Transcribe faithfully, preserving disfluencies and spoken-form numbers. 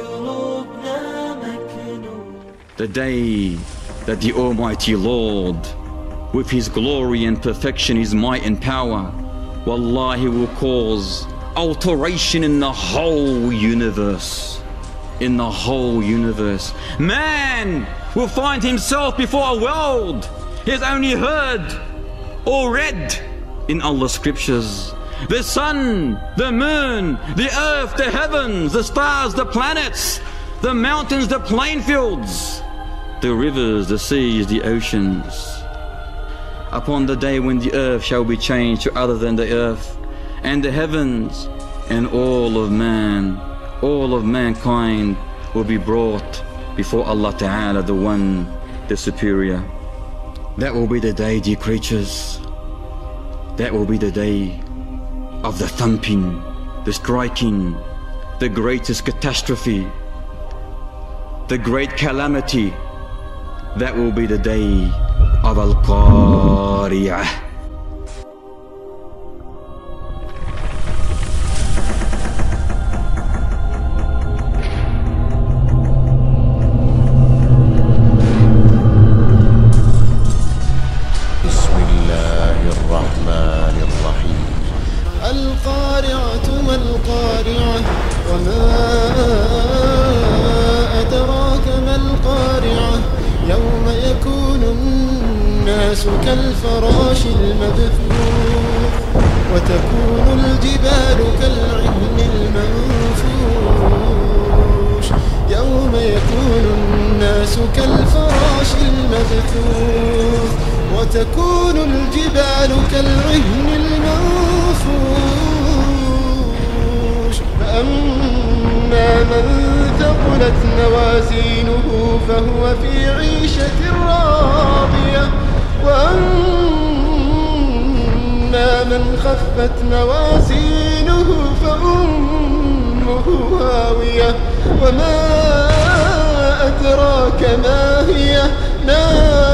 The day that the Almighty Lord, with His glory and perfection, His might and power, Wallahi, will cause alteration in the whole universe. In the whole universe. Man will find himself before a world he has only heard or read in Allah's scriptures. The sun, the moon, the earth, the heavens, the stars, the planets, the mountains, the plain fields, the rivers, the seas, the oceans. Upon the day when the earth shall be changed to other than the earth, and the heavens, and all of man, all of mankind will be brought before Allah Ta'ala, the One, the Superior. That will be the day, dear creatures. That will be the day of the thumping, the striking, the greatest catastrophe, the great calamity. That will be the day of Al-Qari'ah. القارعة ما القارعة وما أدراك ما القارعة يوم يكون الناس كالفراش المبثوث وتكون الجبال كالعهن المنفوش يوم يكون الناس كالفراش المبثوث وتكون الجبال كالعهن المنفوش فأما من ثقلت موازينه فهو في عيشة راضية وأما من خفت موازينه فأمه هاوية وما أدراك ما هي نار